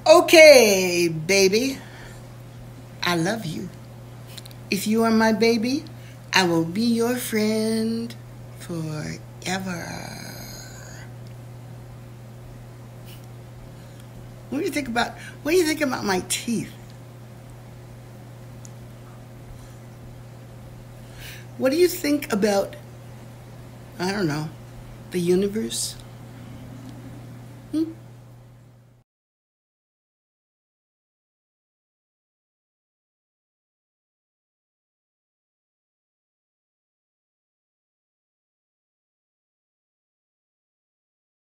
Okay, baby, I love you. If you are my baby, I will be your friend forever. What do you think about my teeth? What do you think about, I don't know, the universe?